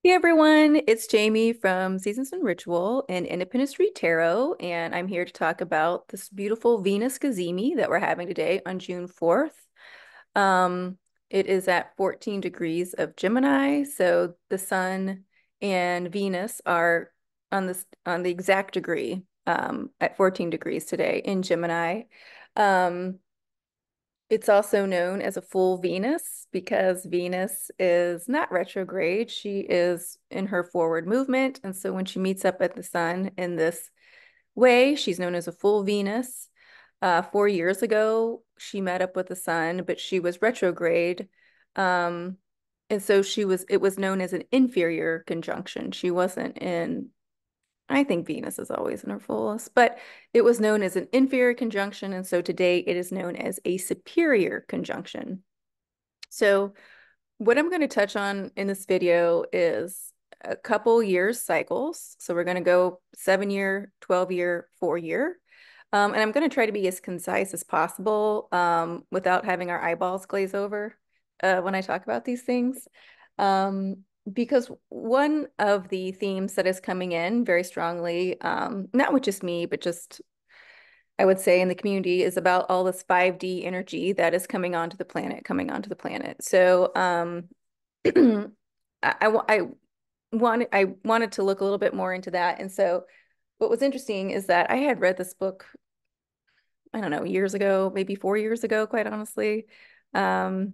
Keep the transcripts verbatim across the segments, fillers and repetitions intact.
Hey everyone, it's Jamie from Seasons and Ritual and Independence Read Tarot, and I'm here to talk about this beautiful Venus Cazimi that we're having today on June fourth. Um, it is at fourteen degrees of Gemini, so the Sun and Venus are on this on the exact degree um, at fourteen degrees today in Gemini. Um, it's also known as a full Venus because Venus is not retrograde. She is in her forward movement. And so when she meets up at the sun in this way, she's known as a full Venus. Uh, four years ago, she met up with the sun, but she was retrograde. Um, and so she was, it was known as an inferior conjunction. She wasn't in I think Venus is always in her fullest, but it was known as an inferior conjunction, and so today it is known as a superior conjunction. So what I'm going to touch on in this video is a couple years cycles. So we're going to go seven year, twelve year, four year. Um, and I'm going to try to be as concise as possible um, without having our eyeballs glaze over uh, when I talk about these things. Um, because one of the themes that is coming in very strongly, um, not with just me, but just I would say in the community, is about all this five D energy that is coming onto the planet, coming onto the planet. So um, I, I, I wanted I wanted to look a little bit more into that. And so what was interesting is that I had read this book, I don't know, years ago, maybe four years ago, quite honestly. Um,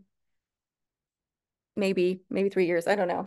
maybe, maybe three years, I don't know.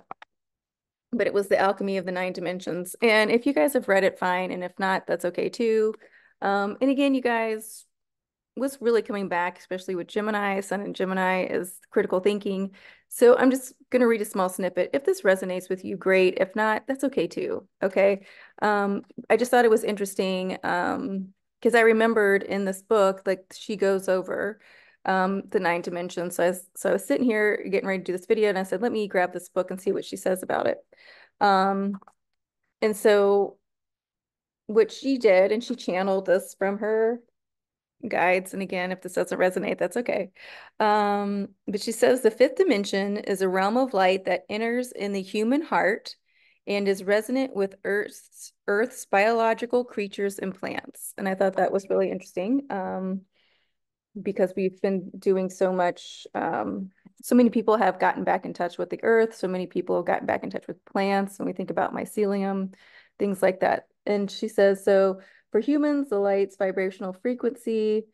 But it was The Alchemy of the Nine Dimensions. And if you guys have read it, fine. And if not, that's okay too. Um, and again, you guys, what's really coming back, especially with Gemini, Sun and Gemini, is critical thinking. So I'm just going to read a small snippet. If this resonates with you, great. If not, that's okay too. Okay. Um, I just thought it was interesting um, because I remembered in this book, like she goes over um, the nine dimensions. So I, was, so I was sitting here getting ready to do this video and I said, let me grab this book and see what she says about it. Um, and so what she did, and she channeled this from her guides. And again, if this doesn't resonate, that's okay. Um, but she says the fifth dimension is a realm of light that enters in the human heart and is resonant with Earth's Earth's biological creatures and plants. And I thought that was really interesting um, because we've been doing so much. Um, so many people have gotten back in touch with the Earth. So many people have gotten back in touch with plants. And we think about mycelium, things like that. And she says, so for humans, the light's vibrational frequency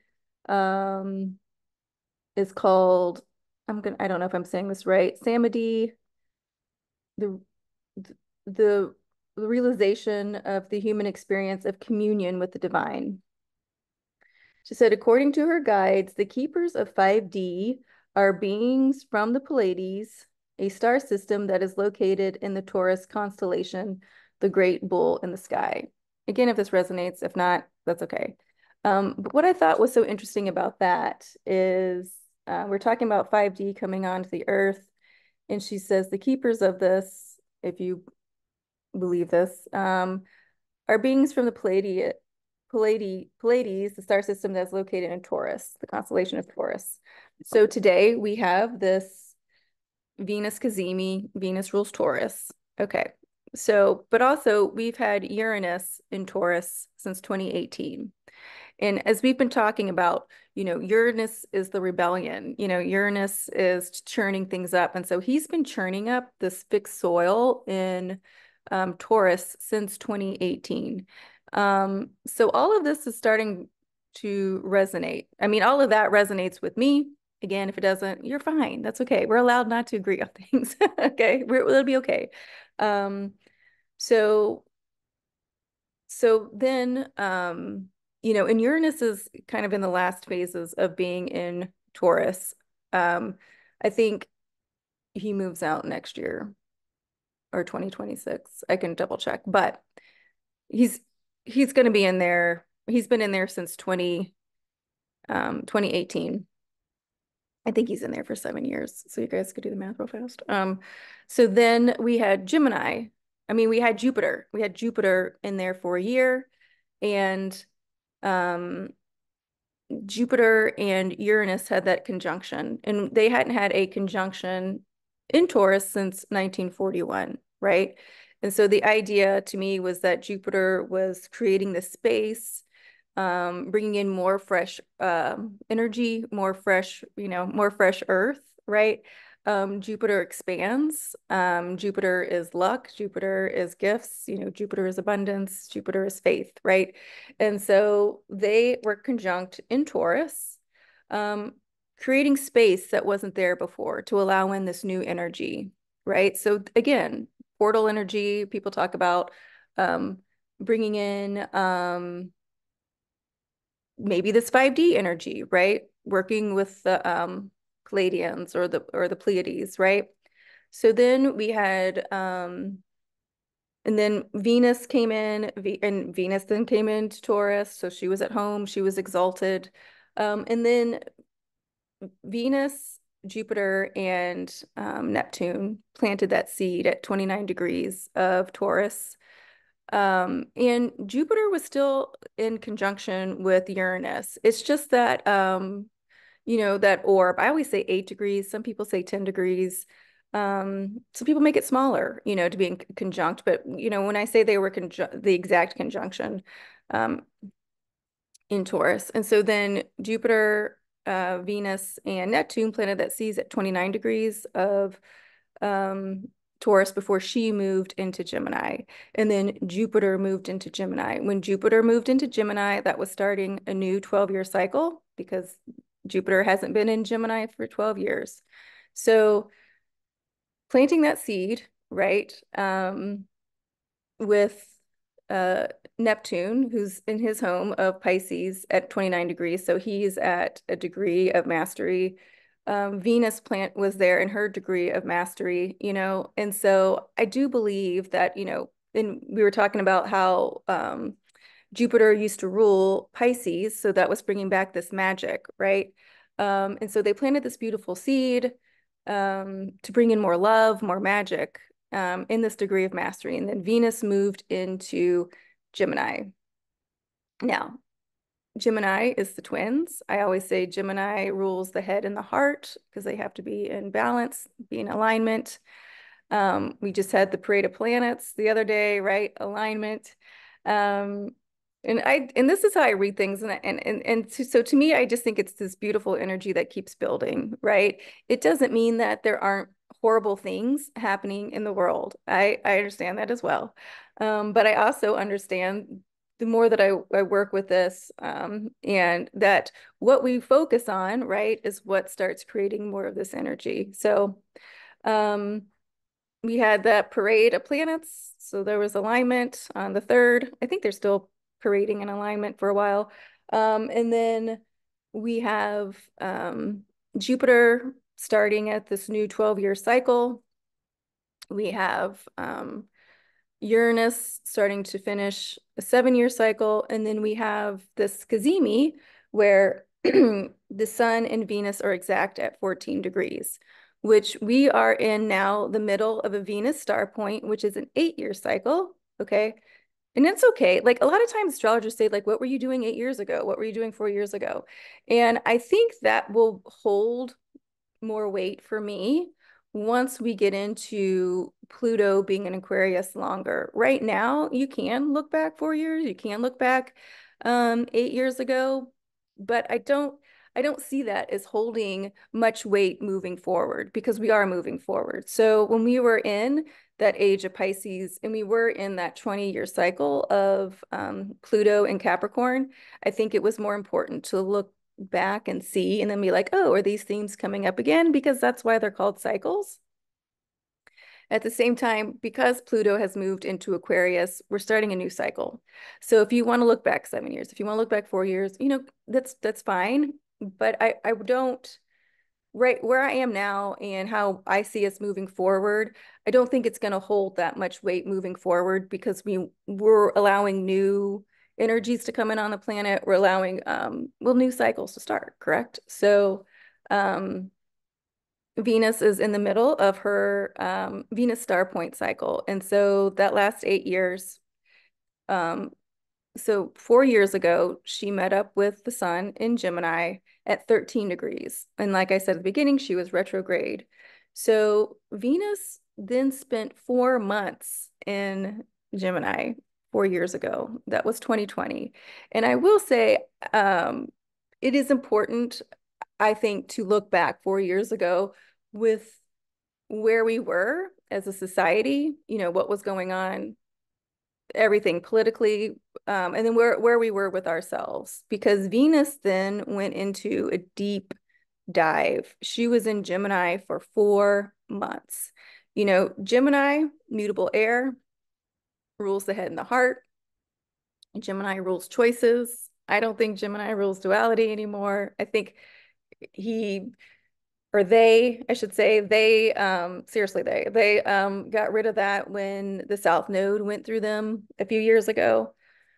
um, is called, I'm gonna, I don't know if I'm saying this right, Samadhi, the, the, the realization of the human experience of communion with the divine. She said, according to her guides, the keepers of five D are beings from the Pleiades, a star system that is located in the Taurus constellation, the great bull in the sky. Again, if this resonates, if not, that's okay. Um, but what I thought was so interesting about that is uh, we're talking about five D coming onto the Earth, and she says the keepers of this, if you believe this, um, are beings from the Pleiades, Pleiades, Pleiades, the star system that's located in Taurus, the constellation of Taurus. So today we have this Venus Cazimi, Venus rules Taurus. Okay. So, but also we've had Uranus in Taurus since twenty eighteen. And as we've been talking about, you know, Uranus is the rebellion, you know, Uranus is churning things up. And so he's been churning up this fixed soil in um, Taurus since twenty eighteen. Um, so all of this is starting to resonate. I mean, all of that resonates with me. Again, if it doesn't, you're fine. That's okay. We're allowed not to agree on things. Okay. We're, it'll be okay. Um, so, so then, um, you know, and Uranus is kind of in the last phases of being in Taurus. Um, I think he moves out next year or twenty twenty-six. I can double check, but he's he's going to be in there. He's been in there since twenty um twenty eighteen. I think he's in there for seven years. So you guys could do the math real fast. Um, so then we had Gemini. I mean, we had Jupiter. We had Jupiter in there for a year, and um Jupiter and Uranus had that conjunction, and they hadn't had a conjunction in Taurus since nineteen forty-one. right? And so the idea to me was that Jupiter was creating the space, um, bringing in more fresh um, energy, more fresh, you know, more fresh earth, right? Um, Jupiter expands. Um, Jupiter is luck. Jupiter is gifts. You know, Jupiter is abundance. Jupiter is faith, right? And so they were conjunct in Taurus, um, creating space that wasn't there before to allow in this new energy, right? So again, portal energy, people talk about um, bringing in um, maybe this five D energy, right? Working with the um, Pleiadians or the or the Pleiades, right? So then we had um, and then Venus came in, v and Venus then came into Taurus, so she was at home, she was exalted. Um, and then Venus, Jupiter, and um, Neptune planted that seed at twenty-nine degrees of Taurus. Um, and Jupiter was still in conjunction with Uranus. It's just that, um, you know, that orb, I always say eight degrees. Some people say ten degrees. Um, some people make it smaller, you know, to be in conjunct. But, you know, when I say they were the exact conjunction, um, in Taurus. And so then Jupiter, uh, Venus, and Neptune planted that sees at twenty-nine degrees of um, Taurus before she moved into Gemini. And then Jupiter moved into Gemini. When Jupiter moved into Gemini, that was starting a new twelve-year cycle because Jupiter hasn't been in Gemini for twelve years. So planting that seed, right, um, with uh, Neptune, who's in his home of Pisces at twenty-nine degrees. So he's at a degree of mastery. Um, Venus plant was there in her degree of mastery, you know, and so I do believe that, you know, and we were talking about how um, Jupiter used to rule Pisces, so that was bringing back this magic, right? Um, and so they planted this beautiful seed um, to bring in more love, more magic um, in this degree of mastery. And then Venus moved into Gemini. Now, Gemini is the twins. I always say Gemini rules the head and the heart because they have to be in balance, be in alignment. Um, we just had the parade of planets the other day, right? Alignment. Um, and I and this is how I read things, and and and and to, so to me, I just think it's this beautiful energy that keeps building, right? It doesn't mean that there aren't horrible things happening in the world. I I understand that as well, um, but I also understand the more that I, I work with this, um, and that what we focus on, right, is what starts creating more of this energy. So. Um, we had that parade of planets. So there was alignment on the third. I think they're still parading in alignment for a while. Um, and then we have um, Jupiter starting at this new twelve-year cycle. We have um, Uranus starting to finish a seven-year cycle. And then we have this Cazimi where the Sun and Venus are exact at fourteen degrees, which we are in now the middle of a Venus star point, which is an eight-year cycle, okay? And it's okay. Like a lot of times astrologers say, like, what were you doing eight years ago? What were you doing four years ago? And I think that will hold more weight for me once we get into Pluto being in Aquarius longer. Right now, you can look back four years, you can look back um, eight years ago, but I don't I don't see that as holding much weight moving forward because we are moving forward. So when we were in that age of Pisces and we were in that twenty-year cycle of um, Pluto and Capricorn, I think it was more important to look back and see and then be like, oh, are these themes coming up again? Because that's why they're called cycles. At the same time, because Pluto has moved into Aquarius, we're starting a new cycle. So if you want to look back seven years, if you want to look back four years, you know, that's that's fine. But I, I don't, right where I am now and how I see us moving forward, I don't think it's going to hold that much weight moving forward because we we're allowing new energies to come in on the planet. We're allowing, um, well, new cycles to start, correct? So um, Venus is in the middle of her um, Venus star point cycle. And so that last eight years, um, so four years ago, she met up with the sun in Gemini at thirteen degrees. And like I said at the beginning, she was retrograde. So Venus then spent four months in Gemini four years ago. That was twenty twenty. And I will say, um, it is important, I think, to look back four years ago with where we were as a society, you know, what was going on, everything politically, um, and then where, where we were with ourselves. Because Venus then went into a deep dive. She was in Gemini for four months. You know, Gemini, mutable air, rules the head and the heart. Gemini rules choices. I don't think Gemini rules duality anymore. I think he, or they, I should say, they, um, seriously, they, they um, got rid of that when the South Node went through them a few years ago.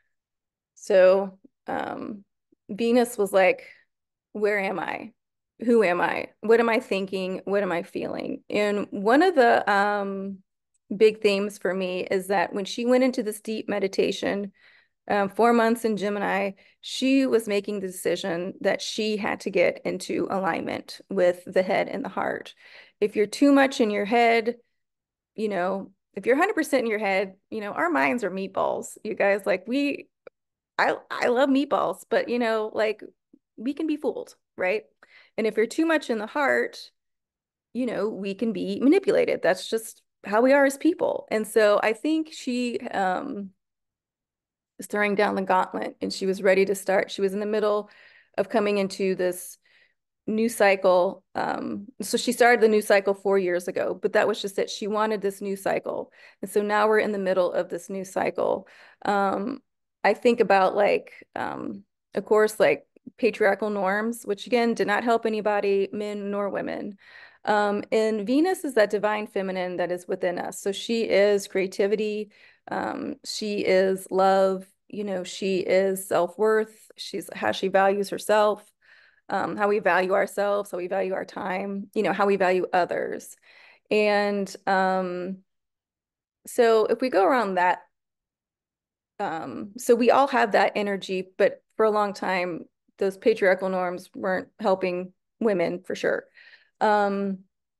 So um, Venus was like, where am I? Who am I? What am I thinking? What am I feeling? And one of the um, big themes for me is that when she went into this deep meditation, um, four months in Gemini, she was making the decision that she had to get into alignment with the head and the heart. If you're too much in your head, you know, if you're one hundred percent in your head, you know, our minds are meatballs. You guys, like we, I, I love meatballs, but you know, like we can be fooled, right? And if you're too much in the heart, you know, we can be manipulated. That's just how we are as people. And so I think she um, was throwing down the gauntlet and she was ready to start. She was in the middle of coming into this new cycle. Um, so she started the new cycle four years ago, but that was just that she wanted this new cycle. And so now we're in the middle of this new cycle. Um, I think about like, um, of course, like patriarchal norms, which again, did not help anybody, men nor women. Um, and Venus is that divine feminine that is within us. So she is creativity. Um, she is love. You know, she is self-worth. She's how she values herself. Um, how we value ourselves, how we value our time, you know, how we value others. And um, so if we go around that, um, so we all have that energy, but for a long time, those patriarchal norms weren't helping women for sure. Um,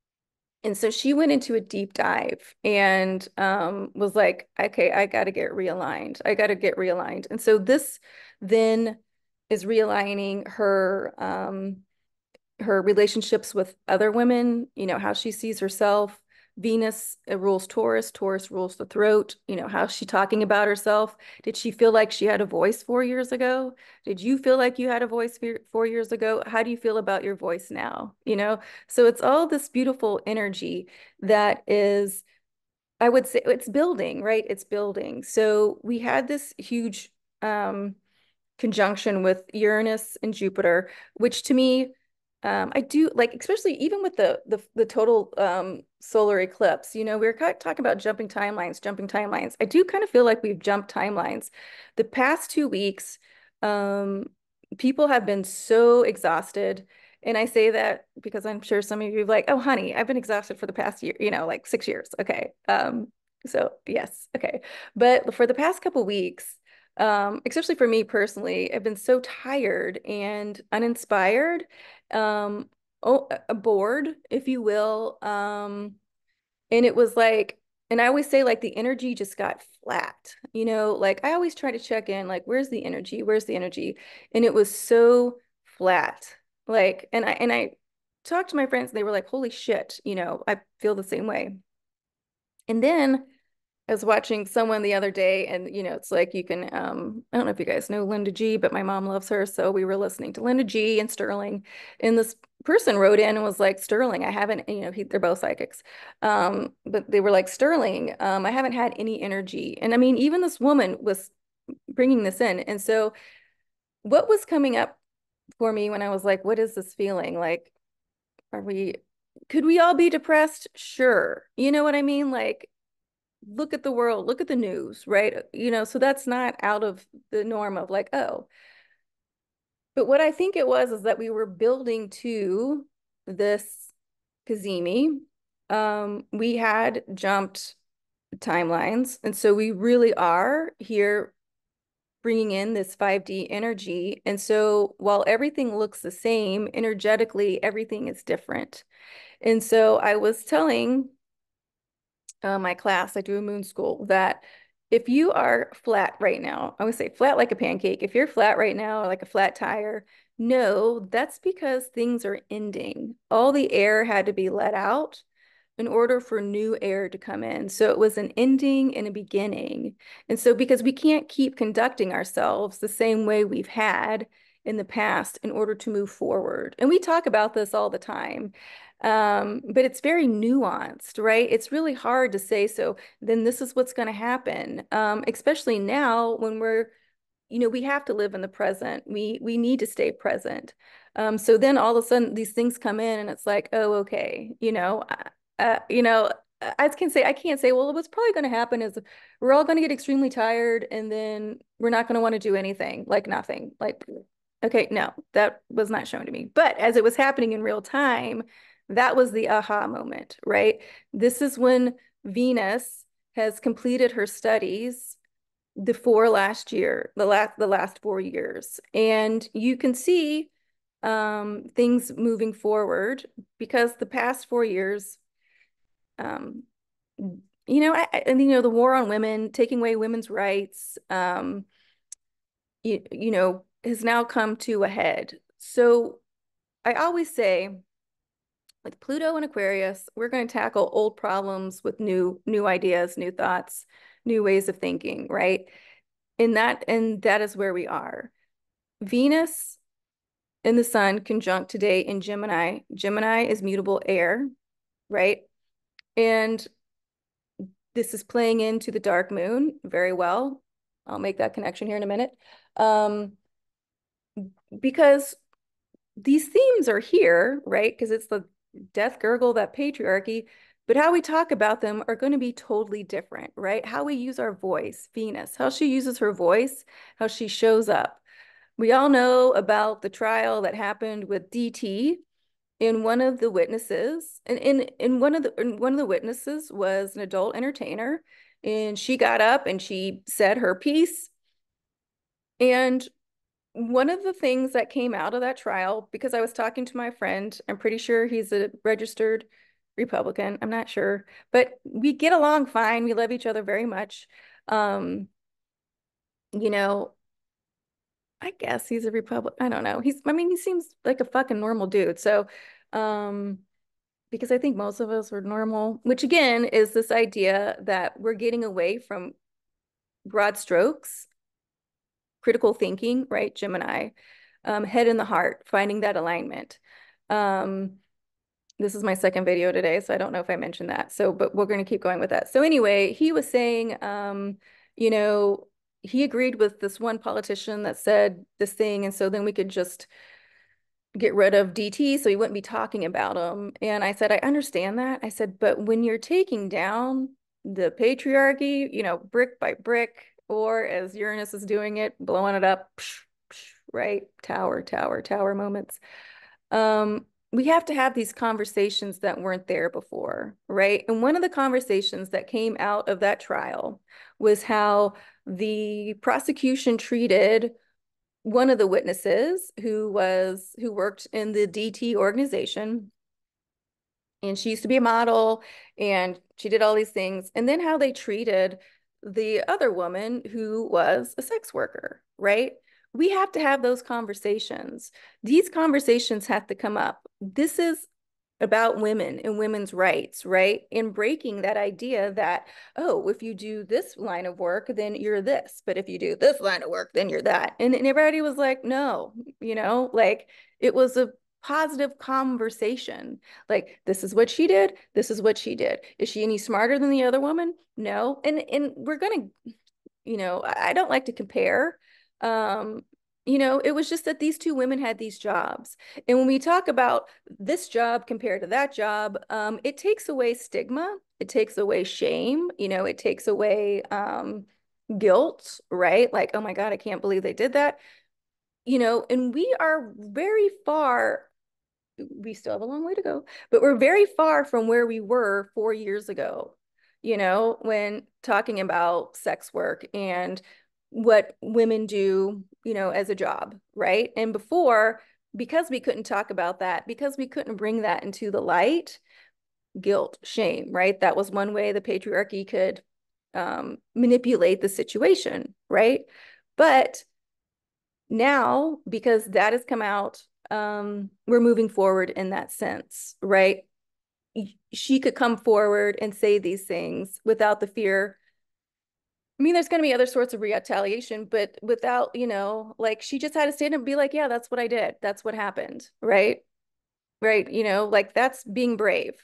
and so she went into a deep dive and um, was like, okay, I got to get realigned. I got to get realigned. And so this then is realigning her um, her relationships with other women, you know, how she sees herself. Venus rules Taurus, Taurus rules the throat, you know, how's she talking about herself? Did she feel like she had a voice four years ago? Did you feel like you had a voice four years ago? How do you feel about your voice now? You know, so it's all this beautiful energy that is, I would say it's building, right? It's building. So we had this huge um, conjunction with Uranus and Jupiter, which to me, um, I do like, especially even with the the, the total um, solar eclipse, you know, we were kind of talking about jumping timelines, jumping timelines. I do kind of feel like we've jumped timelines. The past two weeks, um, people have been so exhausted. And I say that because I'm sure some of you are like, oh, honey, I've been exhausted for the past year, you know, like six years. Okay. Um, so yes, okay. But for the past couple weeks, um, especially for me personally, I've been so tired and uninspired, um, oh, uh, bored, if you will. Um, and it was like, and I always say like the energy just got flat, you know, like I always try to check in, like, where's the energy? Where's the energy? And it was so flat. Like, and I, and I talked to my friends and they were like, holy shit, you know, I feel the same way. And then I was watching someone the other day and, you know, it's like you can, um, I don't know if you guys know Linda G, but my mom loves her. So we were listening to Linda G and Sterling. And this person wrote in and was like, Sterling, I haven't, you know, he, they're both psychics. Um, but they were like, Sterling, um, I haven't had any energy. And I mean, even this woman was bringing this in. And so what was coming up for me when I was like, what is this feeling? Like, are we, could we all be depressed? Sure. You know what I mean? Like, look at the world, look at the news, right? You know, so that's not out of the norm of like, oh. But what I think it was is that we were building to this Cazimi. Um, we had jumped timelines. And so we really are here bringing in this five D energy. And so while everything looks the same, energetically, everything is different. And so I was telling uh, my class, I do a moon school, that if you are flat right now, I would say flat like a pancake. If you're flat right now, or like a flat tire, no, that's because things are ending. All the air had to be let out in order for new air to come in. So it was an ending and a beginning. And so because we can't keep conducting ourselves the same way we've had in the past in order to move forward. And we talk about this all the time. Um, but it's very nuanced, right? It's really hard to say, so then this is what's going to happen. Um, especially now when we're, you know, we have to live in the present. We we need to stay present. Um, so then all of a sudden these things come in and it's like, oh, okay, you know, uh, you know, I can say, I can't say, well, what's probably going to happen is we're all going to get extremely tired and then we're not going to want to do anything, like nothing. Like, okay, no, that was not shown to me. But as it was happening in real time, that was the aha moment, right? This is when Venus has completed her studies the four last year, the last the last four years. And you can see um, things moving forward because the past four years, um, you know, I, and you know, the war on women, taking away women's rights, um, you, you know, has now come to a head. So I always say, with Pluto and Aquarius, we're going to tackle old problems with new new ideas, new thoughts, new ways of thinking, right? And that and that is where we are. Venus and the Sun conjunct today in Gemini. Gemini is mutable air, right? And this is playing into the dark moon very well. I'll make that connection here in a minute. Um, because these themes are here, right? Because it's the death gurgle, that patriarchy, but how we talk about them are going to be totally different, right? How we use our voice, Venus, how she uses her voice, how she shows up. We all know about the trial that happened with D T. In one of the witnesses, and in, in one of the in one of the witnesses was an adult entertainer, and she got up and she said her piece. And one of the things that came out of that trial, because I was talking to my friend, I'm pretty sure he's a registered Republican. I'm not sure, but we get along fine. We love each other very much. Um, you know, I guess he's a Republican. I don't know. He's, I mean, he seems like a fucking normal dude. So, um, because I think most of us are normal, which again is this idea that we're getting away from broad strokes, critical thinking, right? Gemini, um, head in the heart, finding that alignment. Um, this is my second video today, so I don't know if I mentioned that. So, but we're going to keep going with that. So anyway, he was saying, um, you know, he agreed with this one politician that said this thing, and so then we could just get rid of D T so he wouldn't be talking about him. And I said, I understand that. I said, but when you're taking down the patriarchy, you know, brick by brick, or as Uranus is doing it, blowing it up, psh, psh, right? Tower, tower, tower moments. Um, we have to have these conversations that weren't there before, right? And one of the conversations that came out of that trial was how the prosecution treated one of the witnesses who was who worked in the D T organization, and she used to be a model and she did all these things, and then how they treated the other woman who was a sex worker, right? We have to have those conversations. These conversations have to come up. This is about women and women's rights, right? And breaking that idea that, oh, if you do this line of work, then you're this. But if you do this line of work, then you're that. And, and everybody was like, no, you know, like it was a positive conversation. Like, this is what she did. This is what she did. Is she any smarter than the other woman? No. And, and we're going to, you know, I don't like to compare. Um, you know, it was just that these two women had these jobs. And when we talk about this job compared to that job, um, it takes away stigma. It takes away shame. You know, it takes away um, guilt, right? Like, oh my God, I can't believe they did that. You know, and we are very far, we still have a long way to go, but we're very far from where we were four years ago, you know, when talking about sex work and what women do, you know, as a job, right? And before, because we couldn't talk about that, because we couldn't bring that into the light, guilt, shame, right? That was one way the patriarchy could um, manipulate the situation, right? But now, because that has come out, um, we're moving forward in that sense, right? She could come forward and say these things without the fear. I mean, there's going to be other sorts of retaliation, but without, you know, like she just had to stand up and be like, yeah, that's what I did. That's what happened, right? Right. You know, like that's being brave.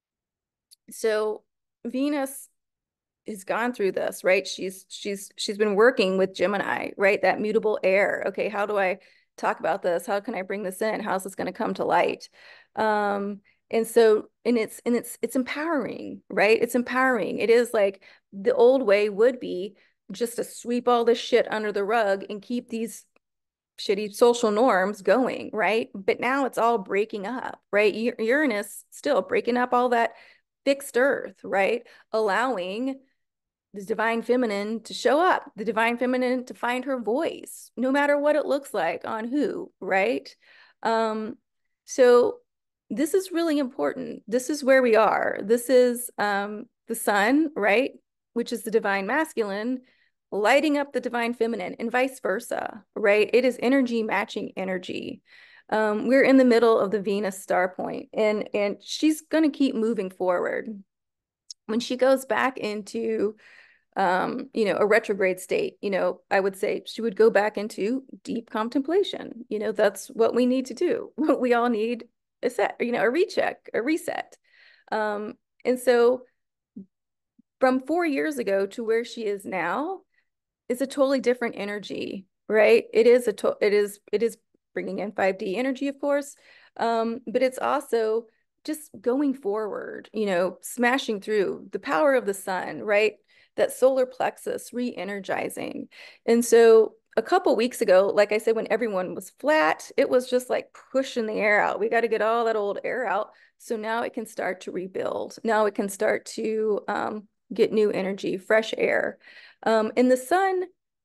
So Venus has gone through this, right? She's she's she's been working with Gemini, right? That mutable air. Okay, how do I talk about this? How can I bring this in? How's this going to come to light? Um, and so and it's and it's it's empowering, right? It's empowering. It is like the old way would be just to sweep all this shit under the rug and keep these shitty social norms going, right? But now it's all breaking up, right? Uranus still breaking up all that fixed earth, right? Allowing the divine feminine to show up, the divine feminine to find her voice, no matter what it looks like on who, right? Um, so this is really important. This is where we are. This is um, the sun, right? Which is the divine masculine, lighting up the divine feminine and vice versa, right? It is energy matching energy. Um, we're in the middle of the Venus star point, and, and she's going to keep moving forward. When she goes back into um, you know, a retrograde state, you know, I would say she would go back into deep contemplation. You know, that's what we need to do. We all need a set, you know, a recheck, a reset. Um, and so from four years ago to where she is now is a totally different energy, right? It is a to it is it is bringing in five D energy, of course, um, but it's also just going forward, you know, smashing through the power of the sun, right? That solar plexus re-energizing. And so a couple weeks ago, like I said, when everyone was flat, it was just like pushing the air out. We got to get all that old air out. So now it can start to rebuild. Now it can start to um, get new energy, fresh air. Um, and the sun,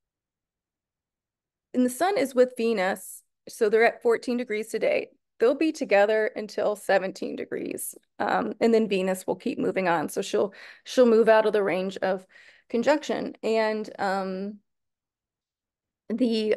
and the sun is with Venus. So they're at fourteen degrees today. They'll be together until seventeen degrees. Um, and then Venus will keep moving on. So she'll she'll move out of the range of conjunction. And um, the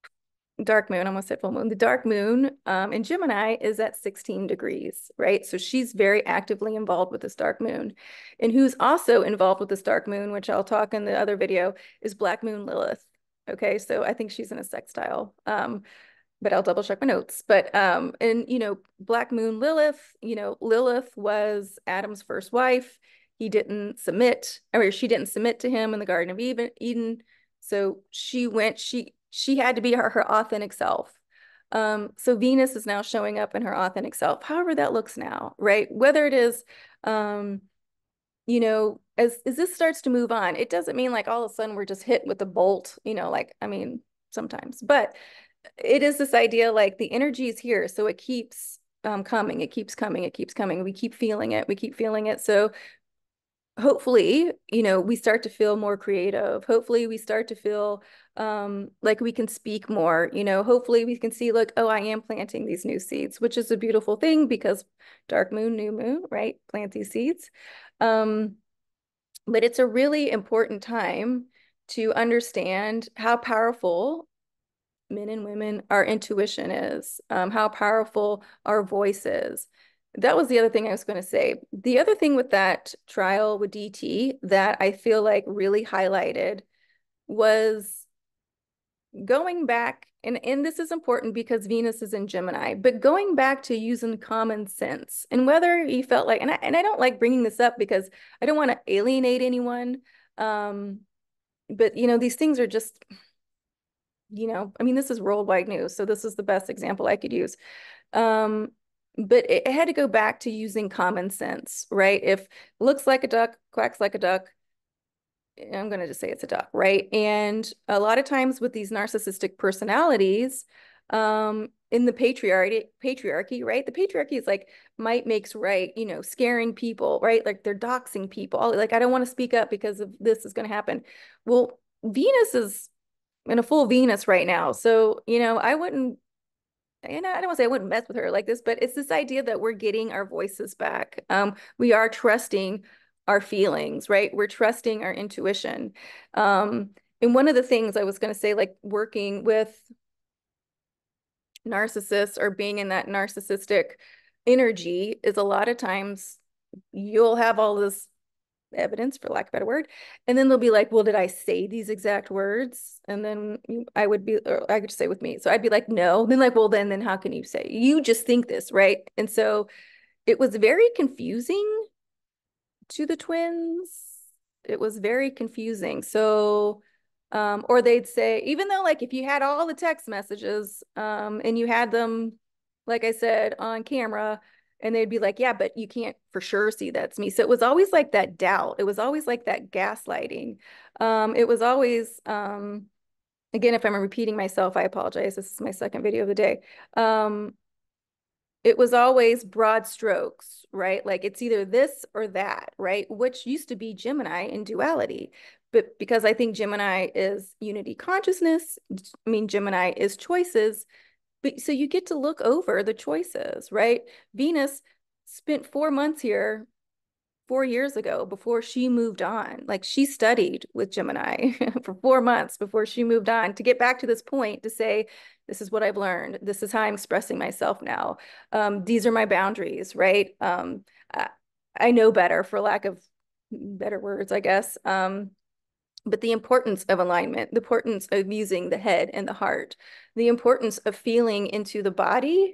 dark moon, I almost said full moon, the dark moon um, in Gemini is at sixteen degrees, right? So she's very actively involved with this dark moon. And who's also involved with this dark moon, which I'll talk in the other video, is Black Moon Lilith. Okay, so I think she's in a sextile. Um, but I'll double check my notes. But um, and you know, Black Moon Lilith, you know, Lilith was Adam's first wife. He didn't submit, or she didn't submit to him in the Garden of Eden. So she went, she she had to be her, her authentic self. Um, so Venus is now showing up in her authentic self, however that looks now, right? Whether it is um, you know, as as this starts to move on, it doesn't mean like all of a sudden we're just hit with a bolt, you know, like I mean, sometimes, but it is this idea like the energy is here, so it keeps um, coming, it keeps coming, it keeps coming. We keep feeling it, we keep feeling it. So hopefully, you know, we start to feel more creative. Hopefully we start to feel um, like we can speak more, you know, hopefully we can see, look, oh, I am planting these new seeds, which is a beautiful thing because dark moon, new moon, right? Plant these seeds. Um, but it's a really important time to understand how powerful men and women our intuition is, um, how powerful our voice is. That was the other thing I was going to say. The other thing with that trial with D T that I feel like really highlighted was going back, and, and this is important because Venus is in Gemini, but going back to using common sense. And whether you felt like, and I, and I don't like bringing this up because I don't want to alienate anyone, um, but you know, these things are just, you know, I mean, this is worldwide news, so this is the best example I could use. Um, but it, it had to go back to using common sense, right? If looks like a duck, quacks like a duck, I'm going to just say it's a duck, right? And a lot of times with these narcissistic personalities, um, in the patriarchy, patriarchy, right? The patriarchy is like might makes right, you know, scaring people, right? Like they're doxing people. Like, I don't want to speak up because of this is going to happen. Well, Venus is in a full Venus right now. So, you know, I wouldn't and I don't want to say I wouldn't mess with her like this, but it's this idea that we're getting our voices back. Um, we are trusting our feelings, right? We're trusting our intuition. Um, and one of the things I was going to say, like working with narcissists or being in that narcissistic energy, is a lot of times you'll have all this evidence, for lack of a better word, and then they'll be like, well, did I say these exact words? And then I would be, or I could just say with me, so I'd be like, no. Then like, well, then then how can you say, you just think this, right? And so it was very confusing to the twins. It was very confusing. So um or they'd say, even though like if you had all the text messages um and you had them, like I said, on camera, and they'd be like, yeah, but you can't for sure see that's me. So it was always like that doubt. It was always like that gaslighting. Um, it was always, um, again, if I'm repeating myself, I apologize. This is my second video of the day. Um, it was always broad strokes, right? Like it's either this or that, right? Which used to be Gemini in duality. But because I think Gemini is unity consciousness, I mean, Gemini is choices. But so you get to look over the choices, right? Venus spent four months here four years ago before she moved on. Like she studied with Gemini for four months before she moved on to get back to this point to say, this is what I've learned. This is how I'm expressing myself now. Um, these are my boundaries, right? Um, I, I know better, for lack of better words, I guess. Um, but the importance of alignment, the importance of using the head and the heart, the importance of feeling into the body,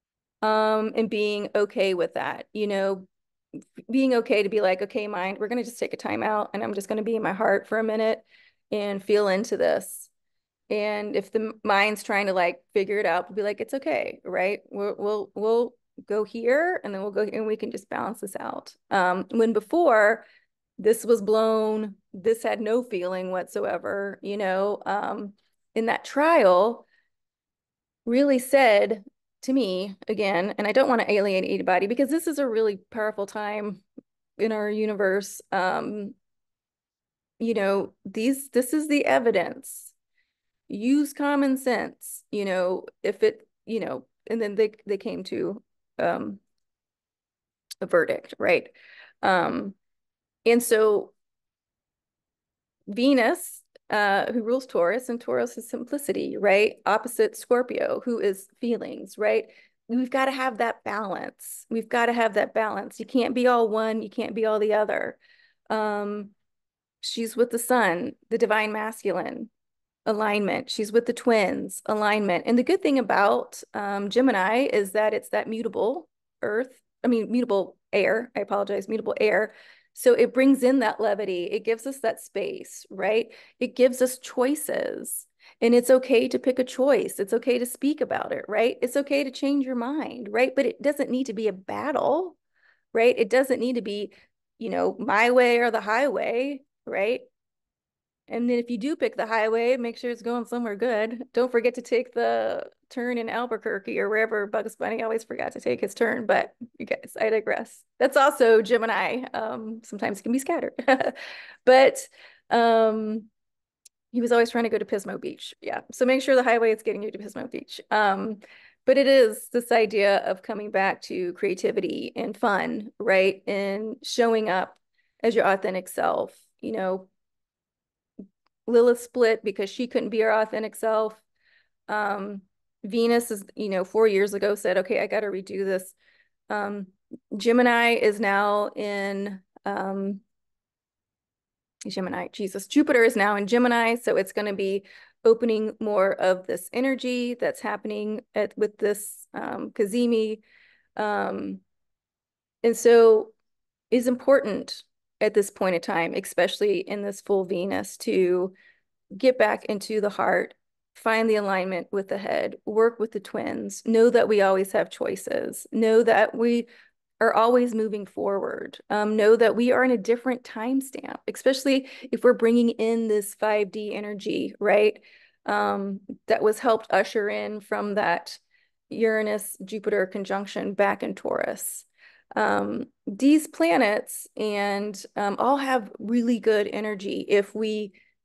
um, and being okay with that, you know, being okay to be like, okay, mind, we're going to just take a time out and I'm just going to be in my heart for a minute and feel into this. And if the mind's trying to like figure it out, we'll be like, it's okay, right? We'll, we'll, we'll go here and then we'll go here and we can just balance this out. Um, when before, this was blown, this had no feeling whatsoever, you know, um, in that trial really said to me again, and I don't want to alienate anybody because this is a really powerful time in our universe. Um, you know, these, this is the evidence. Use common sense, you know, if it, you know, and then they, they came to um, a verdict, right? Um, and so Venus, uh, who rules Taurus, and Taurus is simplicity, right? Opposite Scorpio, who is feelings, right? We've got to have that balance. We've got to have that balance. You can't be all one, you can't be all the other. Um, she's with the sun, the divine masculine, alignment. She's with the twins, alignment. And the good thing about um, Gemini is that it's that mutable earth, I mean, mutable air, I apologize, mutable air. So it brings in that levity. It gives us that space, right? It gives us choices. And it's okay to pick a choice. It's okay to speak about it, right? It's okay to change your mind, right? But it doesn't need to be a battle, right? It doesn't need to be, you know, my way or the highway, right? And then if you do pick the highway, make sure it's going somewhere good. Don't forget to take the turn in Albuquerque or wherever Bugs Bunny always forgot to take his turn. But you guys, I digress. That's also Gemini. Um, sometimes it can be scattered. But um, he was always trying to go to Pismo Beach. Yeah. So make sure the highway is getting you to Pismo Beach. Um, but it is this idea of coming back to creativity and fun, right? And showing up as your authentic self, you know. Lilith split because she couldn't be her authentic self. Um, Venus is, you know, four years ago said, okay, I got to redo this. Um, Gemini is now in um, Gemini, Jesus, Jupiter is now in Gemini. So it's going to be opening more of this energy that's happening at, with this um, Cazimi. Um, and so is important at this point in time, especially in this full Venus, to get back into the heart, find the alignment with the head, work with the twins, know that we always have choices, know that we are always moving forward, um, know that we are in a different timestamp, especially if we're bringing in this five D energy, right? Um, that was helped usher in from that Uranus-Jupiter conjunction back in Taurus. Um, these planets and um, all have really good energy if we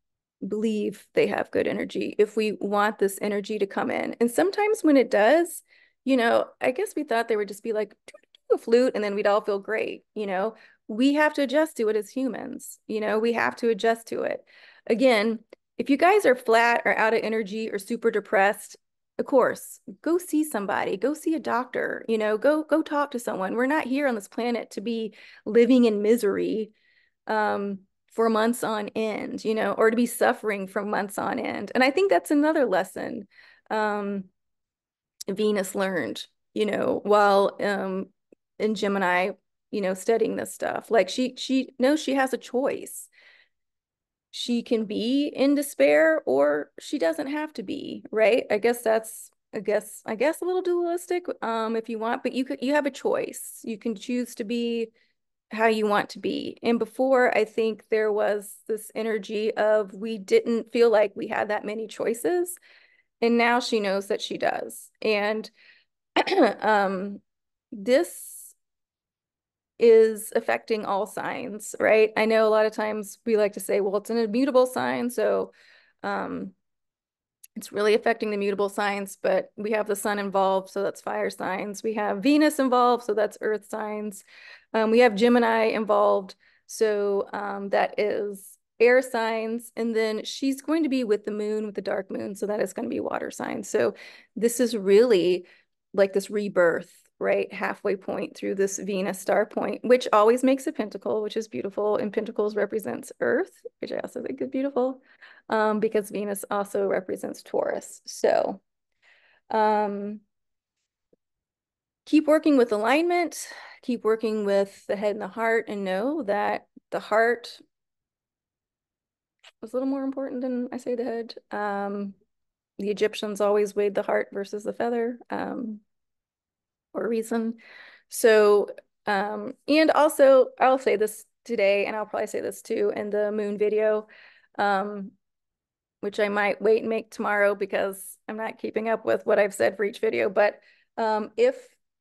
believe they have good energy, if we want this energy to come in. And sometimes when it does, you know, I guess we thought they would just be like a flute and then we'd all feel great, you know. We have to adjust to it as humans, you know, we have to adjust to it. Again, if you guys are flat or out of energy or super depressed, of course, go see somebody, go see a doctor, you know, go go talk to someone. We're not here on this planet to be living in misery um, for months on end, you know, or to be suffering for months on end. And I think that's another lesson um, Venus learned, you know, while um, in Gemini, you know, studying this stuff. Like she she knows she has a choice. She can be in despair or she doesn't have to be, right? I guess that's I guess I guess a little dualistic um if you want, but you could you have a choice. You can choose to be how you want to be. And before, I think there was this energy of we didn't feel like we had that many choices. And now she knows that she does. And um, this is affecting all signs, right? I know a lot of times we like to say, well, it's an immutable sign. So um, it's really affecting the mutable signs, but we have the sun involved, so that's fire signs. We have Venus involved, so that's earth signs. Um, we have Gemini involved, so um, that is air signs. And then she's going to be with the moon, with the dark moon, so that is going to be water signs. So this is really like this rebirth, right? Halfway point through this Venus star point, which always makes a pentacle, which is beautiful. And pentacles represents earth, which I also think is beautiful um, because Venus also represents Taurus. So um, keep working with alignment, keep working with the head and the heart, and know that the heart is a little more important than I say the head. Um, the Egyptians always weighed the heart versus the feather um, for a reason. So, um, and also I'll say this today, and I'll probably say this too in the moon video. Um, which I might wait and make tomorrow because I'm not keeping up with what I've said for each video. But um, if,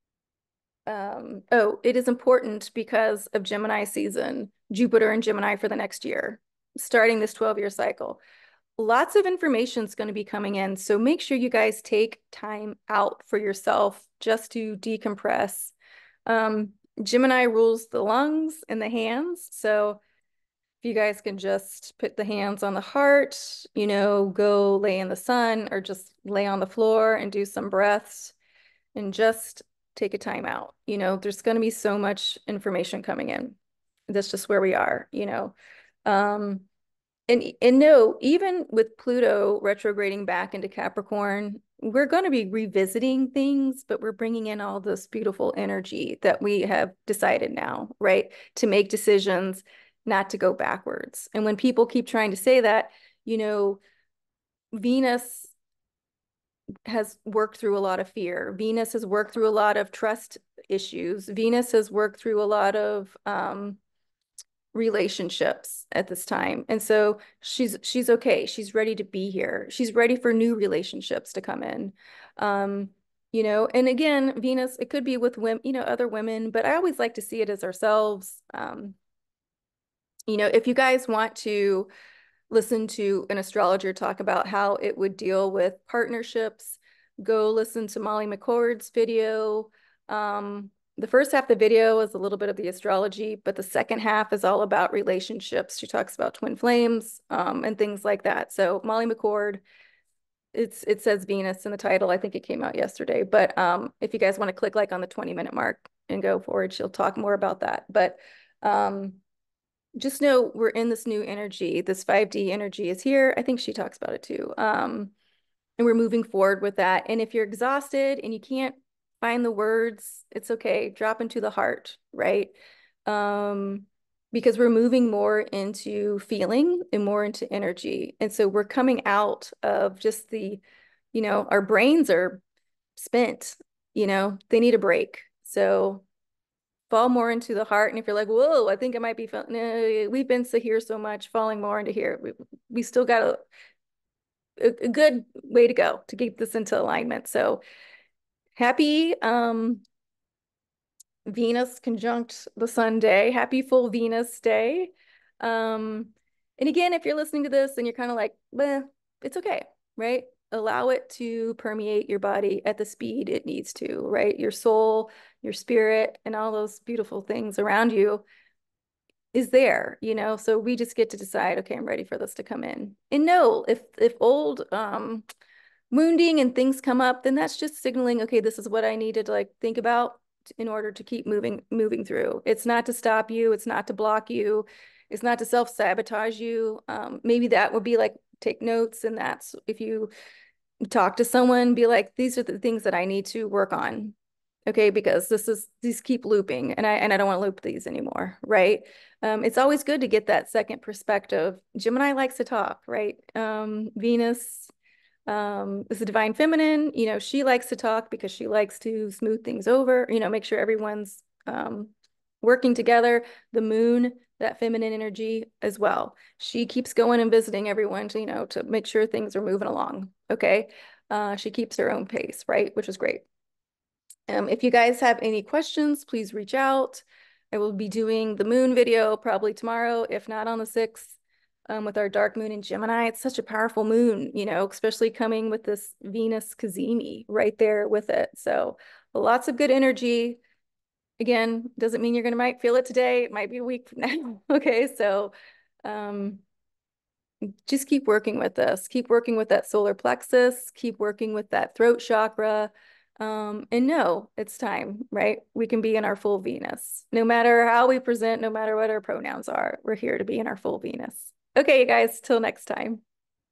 um, oh, it is important because of Gemini season, Jupiter and Gemini for the next year, starting this twelve year cycle. Lots of information is going to be coming in. So make sure you guys take time out for yourself just to decompress. Um, Gemini rules the lungs and the hands. So if you guys can just put the hands on the heart, you know, go lay in the sun or just lay on the floor and do some breaths and just take a time out. You know, there's going to be so much information coming in. That's just where we are, you know. Um, and, and no, even with Pluto retrograding back into Capricorn, we're going to be revisiting things, but we're bringing in all this beautiful energy that we have decided now, right? To make decisions, not to go backwards. And when people keep trying to say that, you know, Venus has worked through a lot of fear. Venus has worked through a lot of trust issues. Venus has worked through a lot of um, relationships at this time. And so she's she's okay. She's ready to be here. She's ready for new relationships to come in. Um, you know, and again, Venus, it could be with women, you know, other women, but I always like to see it as ourselves. Um, you know, if you guys want to listen to an astrologer talk about how it would deal with partnerships, go listen to Molly McCord's video. Um, the first half of the video is a little bit of the astrology, but the second half is all about relationships. She talks about twin flames um, and things like that. So Molly McCord, it's it says Venus in the title. I think it came out yesterday. But um, if you guys want to click like on the twenty minute mark and go forward, she'll talk more about that. But um, just know we're in this new energy. This five D energy is here. I think she talks about it too. Um, and we're moving forward with that. And if you're exhausted and you can't find the words, it's okay. Drop into the heart, right? Um, because we're moving more into feeling and more into energy. And so we're coming out of just the, you know, our brains are spent, you know, they need a break. So fall more into the heart. And if you're like, whoa, I think I might be, no, we've been so here so much, falling more into here. We, we still got a, a, a good way to go to keep this into alignment. So happy um, Venus conjunct the sun day. Happy full Venus day. Um, And again, if you're listening to this and you're kind of like, "Bleh," it's okay, right? Allow it to permeate your body at the speed it needs to, right? Your soul, your spirit, and all those beautiful things around you is there, you know? So we just get to decide, okay, I'm ready for this to come in. And no, if if old um wounding and things come up, then that's just signaling, okay, this is what I needed to like think about in order to keep moving moving through. It's not to stop you, it's not to block you, it's not to self-sabotage you. Um, maybe that would be like take notes, and that's if you talk to someone, be like, these are the things that I need to work on. Okay, because this is these keep looping, and I and I don't want to loop these anymore, right? Um, it's always good to get that second perspective. Gemini likes to talk, right? Um, Venus um, is the divine feminine. You know, she likes to talk because she likes to smooth things over, you know, make sure everyone's um, working together. The moon, that feminine energy as well. She keeps going and visiting everyone to, you know, to make sure things are moving along. Okay. Uh, she keeps her own pace, right? Which is great. Um, if you guys have any questions, please reach out. I will be doing the moon video probably tomorrow, if not on the sixth, um, with our dark moon in Gemini. It's such a powerful moon, you know, especially coming with this Venus Cazimi right there with it. So lots of good energy. Again, doesn't mean you're going to might feel it today. It might be a week from now. Okay, so um, just keep working with this. Keep working with that solar plexus. Keep working with that throat chakra. Um, and no, it's time, right? We can be in our full Venus. No matter how we present, no matter what our pronouns are, we're here to be in our full Venus. Okay, you guys, till next time.